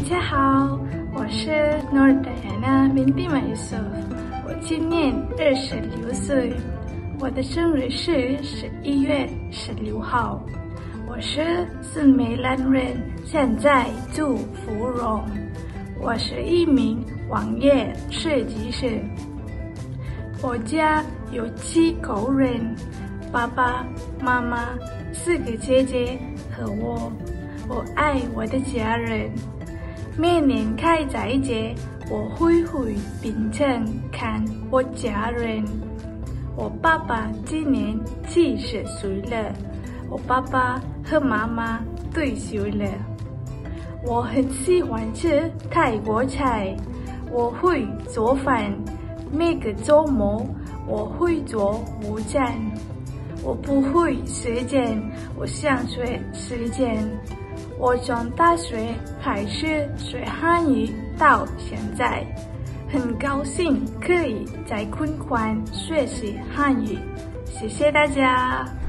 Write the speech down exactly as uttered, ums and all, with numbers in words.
家好，我是 Nur Dayana binti Yusuf， 我今年二十六岁，我的生日是十一月十六号。我是孙美兰人，现在住芙蓉。我是一名网页设计师。我家有七口人，爸爸妈妈、四个姐姐和我。我爱我的家人。每年开斋节，我会回槟城看我家人。我爸爸今年七十岁了，我爸爸和妈妈退休了。我很喜欢吃泰国菜，我会做饭。每个周末我会做午餐。我不会时间，我想学时间。我从大学开始学汉语到现在，很高兴可以在昆宽学习汉语。谢谢大家。